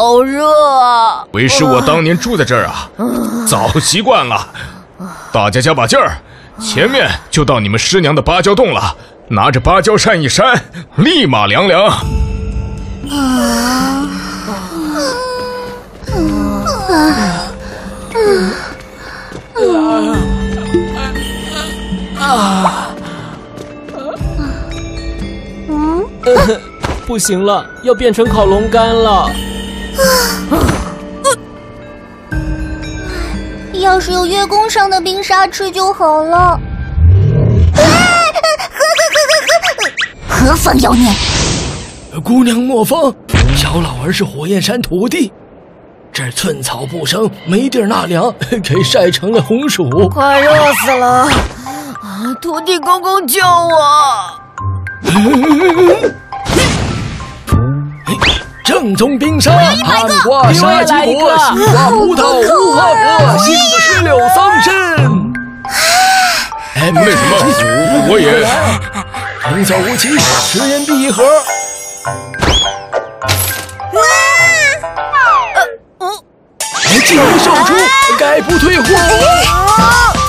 好热啊！ 为师我当年住在这儿啊，早习惯了。大家加把劲儿，前面就到你们师娘的芭蕉洞了。拿着芭蕉扇一扇，立马凉凉。 不行了，要变成烤龙干了。 要是有月宫上的冰沙吃就好了。何方妖孽！ 姑娘莫疯，小老儿是火焰山土地，这儿寸草不生，没地儿纳凉，给晒成了红薯。 快热死了！土地公公救我！ 正宗冰沙，汉瓜沙棘果，西瓜葡萄，无花果，杏子石榴桑葚。 那什么，我也。 童叟无欺，食人币一盒。既然售出，概不退货。